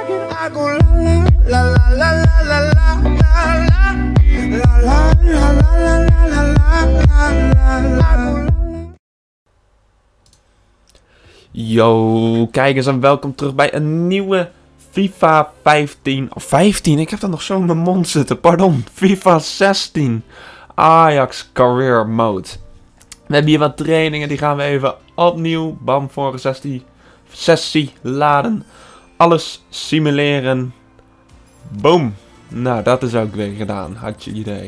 I go la la la la la la la la la la la la la la la. Yo, kijkers en welkom terug bij een nieuwe FIFA 15. Of 15, ik heb dat nog zo in mijn mond zitten, pardon. FIFA 16. Ajax Career Mode. We hebben hier wat trainingen, die gaan we even opnieuw, bam, vorige sessie laden. Alles simuleren. Boom. Nou, dat is ook weer gedaan, had je idee.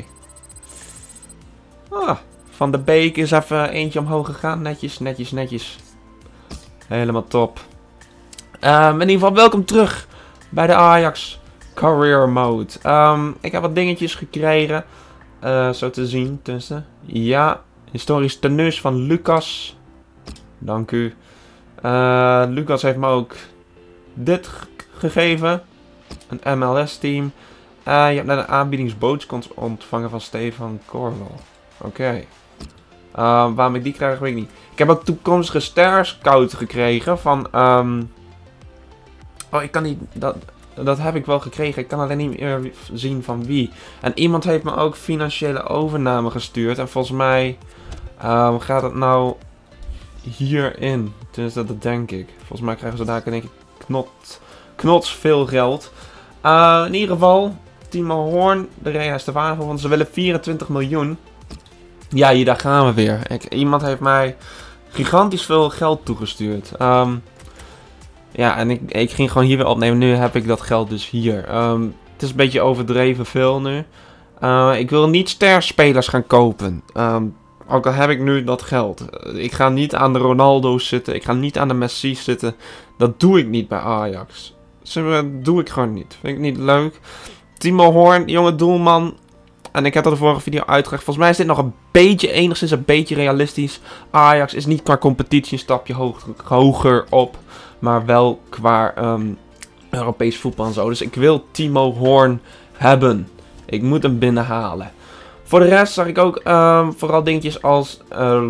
Van de Beek is even eentje omhoog gegaan, netjes. Helemaal top. In ieder geval, welkom terug bij de Ajax Career Mode. Ik heb wat dingetjes gekregen. Zo te zien tussen. Ja, historisch tenues van Lucas. Dank u. Lucas heeft me ook dit gegeven. Een MLS team. Je hebt net een aanbiedingsboodschap ontvangen van Stefan Corwell. Oké. Waarom ik die krijg, weet ik niet. Ik heb ook toekomstige ster scout gekregen van... Oh, ik kan niet... Dat heb ik wel gekregen. Ik kan alleen niet meer zien van wie. En iemand heeft me ook financiële overname gestuurd. En volgens mij gaat het nou hierin. Dus dat denk ik. Volgens mij krijgen ze daar denk ik knots veel geld. In ieder geval, Timo Horn, de Reas de Wagen, want ze willen 24 miljoen. Ja, hier daar gaan we weer. Iemand heeft mij gigantisch veel geld toegestuurd. Ja, en ik ging gewoon hier weer opnemen. Nu heb ik dat geld dus hier. Het is een beetje overdreven veel nu. Ik wil niet sterspelers gaan kopen. Ook al heb ik nu dat geld. Ik ga niet aan de Ronaldo's zitten. Ik ga niet aan de Messi's zitten. Dat doe ik niet bij Ajax. Dat doe ik gewoon niet. Vind ik niet leuk. Timo Horn, jonge doelman. En ik heb dat de vorige video uitgelegd. Volgens mij is dit nog een beetje, enigszins een beetje realistisch. Ajax is niet qua competitie een stapje hoger op. Maar wel qua Europees voetbal en zo. Dus ik wil Timo Horn hebben. Ik moet hem binnenhalen. Voor de rest zag ik ook vooral dingetjes als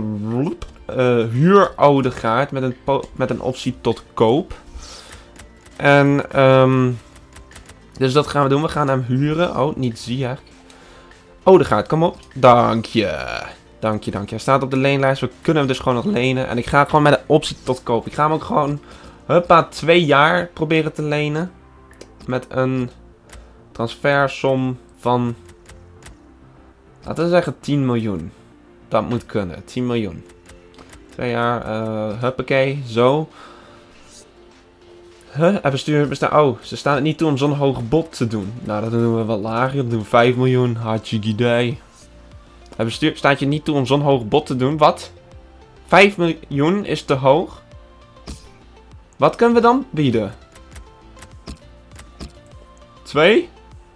huur Odegaard met een optie tot koop. En dus dat gaan we doen. We gaan hem huren. Oh, niet Ziyech. Odegaard, kom op. Dank je. Hij staat op de leenlijst. We kunnen hem dus gewoon nog lenen. En ik ga gewoon met een optie tot koop. Ik ga hem ook gewoon, 2 jaar proberen te lenen. Met een transfersom van, laten we zeggen 10 miljoen. Dat moet kunnen. 10 miljoen. 2 jaar. Huppakee. Zo. Oh, ze staan het niet toe om zo'n hoog bod te doen. Nou, dat doen we wat lager. Dat doen we 5 miljoen. Hartje idee. Het staat je niet toe om zo'n hoog bod te doen. Wat? 5 miljoen is te hoog? Wat kunnen we dan bieden? 2?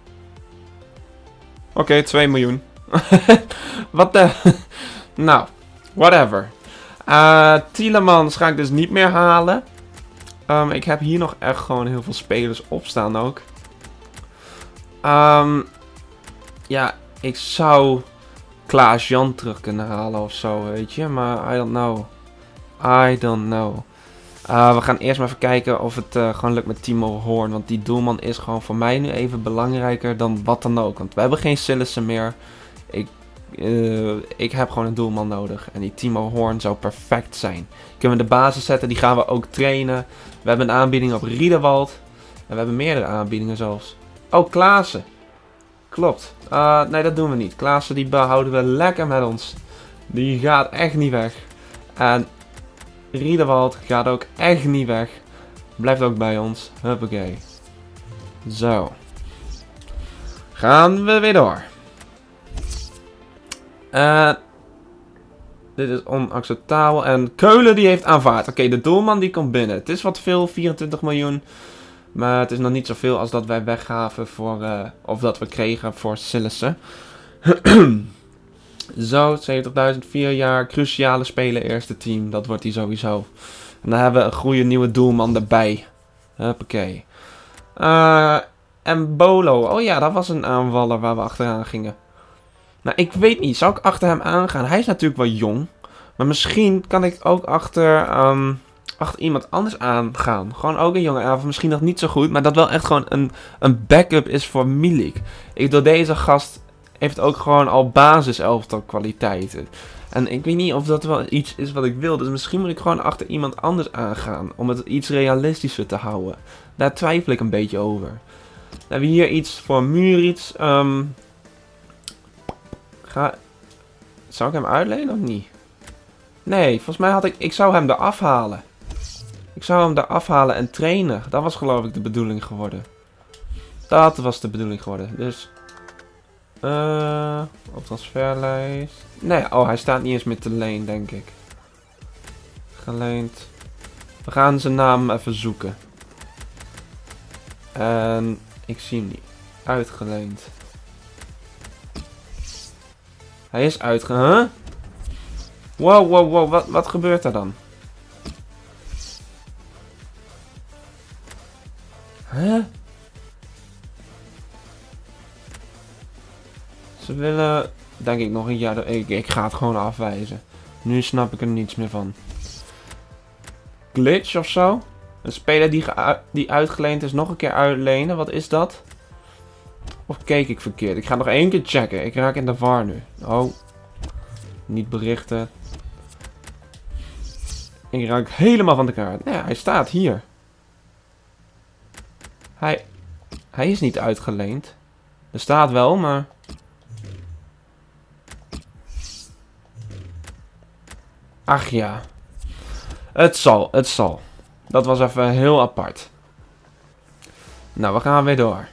Oké, 2 miljoen. Wat de... Nou, whatever. Tielemans ga ik dus niet meer halen. Ik heb hier nog echt gewoon heel veel spelers op staan ook. Ja, ik zou Klaas-Jan terug kunnen halen of zo, weet je. Maar I don't know. We gaan eerst maar even kijken of het gewoon lukt met Timo Horn. Want die doelman is gewoon voor mij nu even belangrijker dan wat dan ook. Want we hebben geen Sillissen meer. Ik heb gewoon een doelman nodig. En die Timo Horn zou perfect zijn. Kunnen we de basis zetten. Die gaan we ook trainen. We hebben een aanbieding op Riedewald. En we hebben meerdere aanbiedingen zelfs. Oh, Klaassen. Klopt. Nee, dat doen we niet. Klaassen die behouden we lekker met ons. Die gaat echt niet weg. En Riedewald gaat ook echt niet weg. Blijft ook bij ons. Huppakee. Zo. Gaan we weer door. Dit is onacceptabel. En Keulen die heeft aanvaard. Oké, de doelman die komt binnen. Het is wat veel, 24 miljoen. Maar het is nog niet zoveel als dat wij weggaven voor... of dat we kregen voor Sillissen. Zo, 70.000, 4 jaar. Cruciale speler, eerste team. Dat wordt hij sowieso. En dan hebben we een goede nieuwe doelman erbij. Hoppakee. En Bolo. Oh ja, dat was een aanvaller waar we achteraan gingen. Nou, ik weet niet. Zou ik achter hem aangaan? Hij is natuurlijk wel jong. Maar misschien kan ik ook achter... achter iemand anders aangaan. Gewoon ook een jonge elf. Misschien nog niet zo goed. Maar dat wel echt gewoon een backup is voor Milik. Ik bedoel, deze gast heeft ook gewoon al basis elftal kwaliteiten. En ik weet niet of dat wel iets is wat ik wil. Dus misschien moet ik gewoon achter iemand anders aangaan. Om het iets realistischer te houden. Daar twijfel ik een beetje over. Dan hebben we hier iets voor Muric. Zou ik hem uitlenen of niet? Nee, volgens mij ik zou hem eraf halen. Ik zou hem eraf halen en trainen. Dat was geloof ik de bedoeling geworden. Dat was de bedoeling geworden. Dus... op transferlijst. Nee, oh, hij staat niet eens meer te leen, denk ik. Geleend. We gaan zijn naam even zoeken. En ik zie hem niet. Uitgeleend. Hij is uitgeleend. Huh? Wow, wow, wow. Wat gebeurt er dan? Huh? Ze willen, denk ik, nog een jaar... Ik ga het gewoon afwijzen. Nu snap ik er niets meer van. Glitch of zo? Een speler die uitgeleend is nog een keer uitlenen. Wat is dat? Of keek ik verkeerd? Ik ga nog één keer checken. Ik raak in de war nu. Oh. Niet berichten. Ik raak helemaal van de kaart. Nee, hij staat hier. Hij is niet uitgeleend. Er staat wel, maar... Ach ja. Het zal. Dat was even heel apart. Nou, we gaan weer door.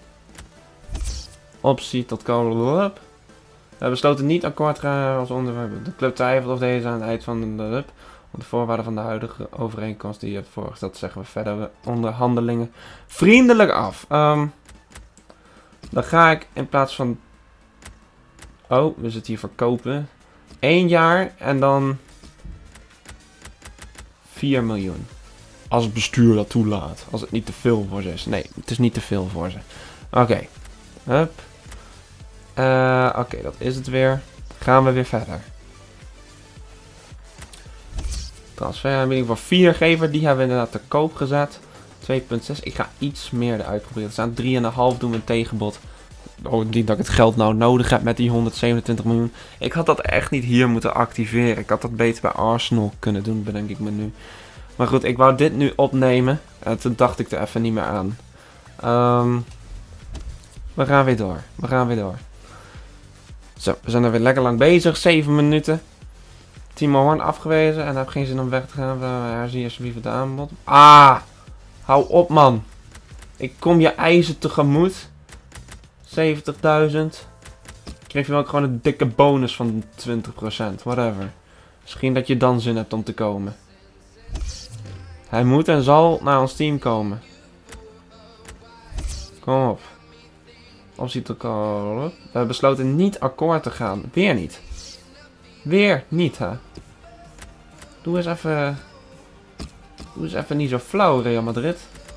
Optie tot call-up. We besloten niet akkoord te gaan als onderwerp. De club twijfelt of deze aan het eind van de up. Op de voorwaarden van de huidige overeenkomst die je hebt voorgesteld, zeggen we verder onderhandelingen vriendelijk af. Dan ga ik in plaats van... Oh, we zitten hier verkopen. 1 jaar en dan... 4 miljoen. Als het bestuur dat toelaat. Als het niet te veel voor ze is. Nee, het is niet te veel voor ze. Oké. Hup. Oké, dat is het weer. Gaan we weer verder. Transferaanbieding voor 4 gever. Die hebben we inderdaad te koop gezet. 2,6. Ik ga iets meer eruit proberen. Er staan 3,5 doen we een tegenbod. Oh, niet dat ik het geld nou nodig heb met die 127 miljoen. Ik had dat echt niet hier moeten activeren. Ik had dat beter bij Arsenal kunnen doen, bedenk ik me nu. Maar goed, ik wou dit nu opnemen. En toen dacht ik er even niet meer aan. We gaan weer door. Zo, we zijn er weer lekker lang bezig. 7 minuten. Timo Horn afgewezen. En heb geen zin om weg te gaan. Herzien alsjeblieft het aanbod. Ah! Hou op, man. Ik kom je eisen tegemoet. 70.000. Kreeg je wel gewoon een dikke bonus van 20%. Whatever. Misschien dat je dan zin hebt om te komen. Hij moet en zal naar ons team komen. Kom op. Optie te callen. We hebben besloten niet akkoord te gaan. Weer niet. Weer niet, hè. Doe eens even niet zo flauw, Real Madrid.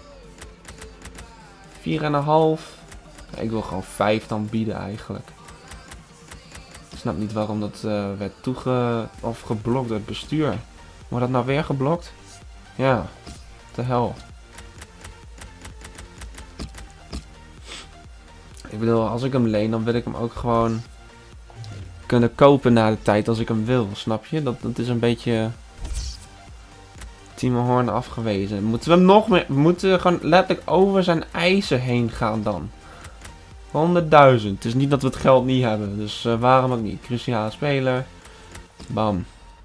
4,5. Ik wil gewoon 5 dan bieden eigenlijk. Ik snap niet waarom dat werd geblokt door het bestuur. Wordt dat nou weer geblokt? Ja, de hel. Ik bedoel, als ik hem leen, dan wil ik hem ook gewoon kunnen kopen na de tijd als ik hem wil. Snap je? Dat is een beetje... Timo Horn afgewezen. Moeten we hem nog meer... We moeten gewoon letterlijk over zijn eisen heen gaan dan. 100.000. Het is niet dat we het geld niet hebben. Dus waarom ook niet? Cruciale speler. Bam.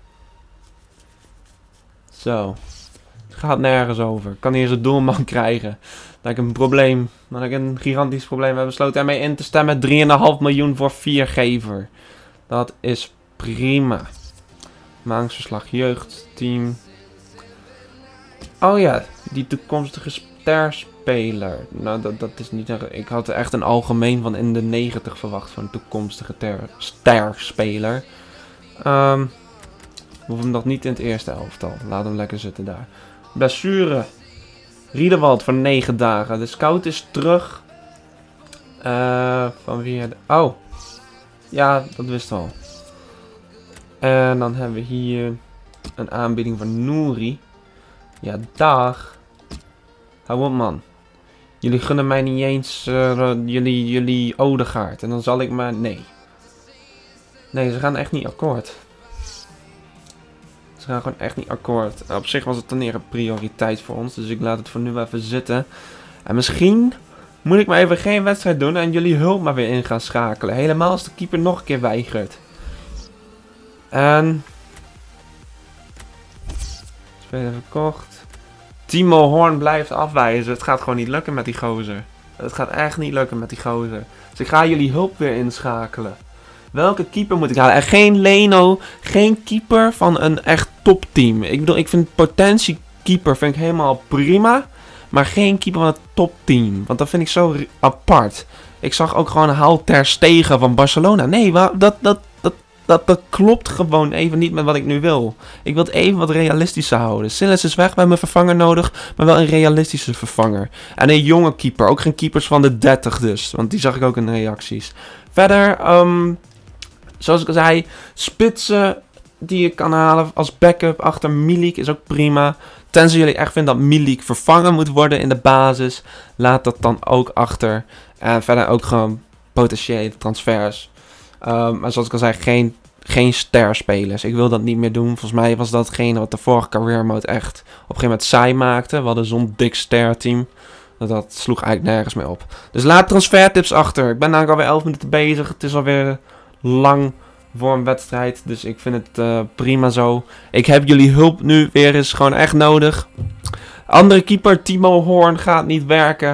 Zo. Het gaat nergens over. Ik kan hier eens een doelman krijgen. Dat ik een probleem... Dat ik een gigantisch probleem heb besloten ermee in te stemmen. 3,5 miljoen voor 4 gever. Dat is prima. Maandverslag jeugdteam. Oh ja, die toekomstige sterspeler. Nou, dat is niet... Ik had er echt een algemeen van in de 90 verwacht van een toekomstige sterspeler. We hoeven hem nog niet in het eerste elftal. Laat hem lekker zitten daar. Blessure. Riedewald voor 9 dagen. De scout is terug. Van wie... Oh. Ja, dat wist we al. En dan hebben we hier een aanbieding van Nouri. Ja, dag. Hou op, man. Jullie gunnen mij niet eens jullie Odegaard. En dan zal ik maar... Nee. Nee, ze gaan echt niet akkoord. Ze gaan gewoon echt niet akkoord. Op zich was het dan meer een prioriteit voor ons. Dus ik laat het voor nu even zitten. En misschien moet ik maar even geen wedstrijd doen. En jullie hulp maar weer in gaan schakelen. Helemaal als de keeper nog een keer weigert. En... Speler verkocht. Timo Horn blijft afwijzen. Het gaat gewoon niet lukken met die gozer. Het gaat echt niet lukken met die gozer. Dus ik ga jullie hulp weer inschakelen. Welke keeper moet ik halen? En geen Leno. Geen keeper van een echt topteam. Ik bedoel, ik vind potentie keeper vind ik helemaal prima. Maar geen keeper van het topteam. Want dat vind ik zo apart. Ik zag ook gewoon haal Ter Stegen van Barcelona. Nee, dat klopt gewoon even niet met wat ik nu wil. Ik wil het even wat realistischer houden. Silas is weg, we hebben een vervanger nodig. Maar wel een realistische vervanger. En een jonge keeper. Ook geen keepers van de 30 dus. Want die zag ik ook in de reacties. Verder, zoals ik al zei, spitsen die je kan halen als backup achter Milik is ook prima. Tenzij jullie echt vinden dat Milik vervangen moet worden in de basis. Laat dat dan ook achter. En verder ook gewoon potentiële transfers. Maar zoals ik al zei, geen sterspelers. Ik wil dat niet meer doen. Volgens mij was dat hetgene wat de vorige career mode echt op een gegeven moment saai maakte. We hadden zo'n dik sterteam. Dat sloeg eigenlijk nergens meer op. Dus laat transfertips achter. Ik ben namelijk alweer 11 minuten bezig. Het is alweer lang voor een wedstrijd. Dus ik vind het prima zo. Ik heb jullie hulp nu weer eens gewoon echt nodig. Andere keeper, Timo Horn, gaat niet werken.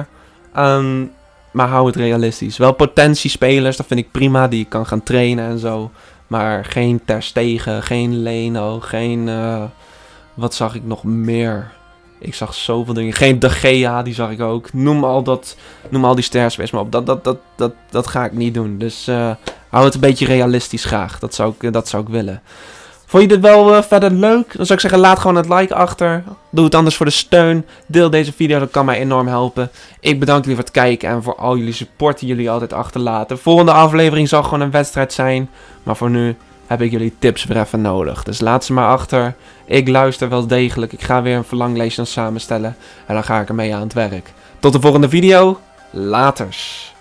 Maar hou het realistisch. Wel potentiespelers, dat vind ik prima. Die je kan gaan trainen en zo. Maar geen Ter Stegen, geen Leno, geen... wat zag ik nog meer? Ik zag zoveel dingen. Geen De Gea, die zag ik ook. Noem al die sterspelers maar op. Dat ga ik niet doen. Dus hou het een beetje realistisch graag. Dat zou ik willen. Vond je dit wel verder leuk? Dan zou ik zeggen, laat gewoon het like achter. Doe het anders voor de steun. Deel deze video, dat kan mij enorm helpen. Ik bedank jullie voor het kijken en voor al jullie support die jullie altijd achterlaten. De volgende aflevering zal gewoon een wedstrijd zijn. Maar voor nu heb ik jullie tips weer even nodig. Dus laat ze maar achter. Ik luister wel degelijk. Ik ga weer een verlanglijstje samenstellen. En dan ga ik ermee aan het werk. Tot de volgende video. Laters.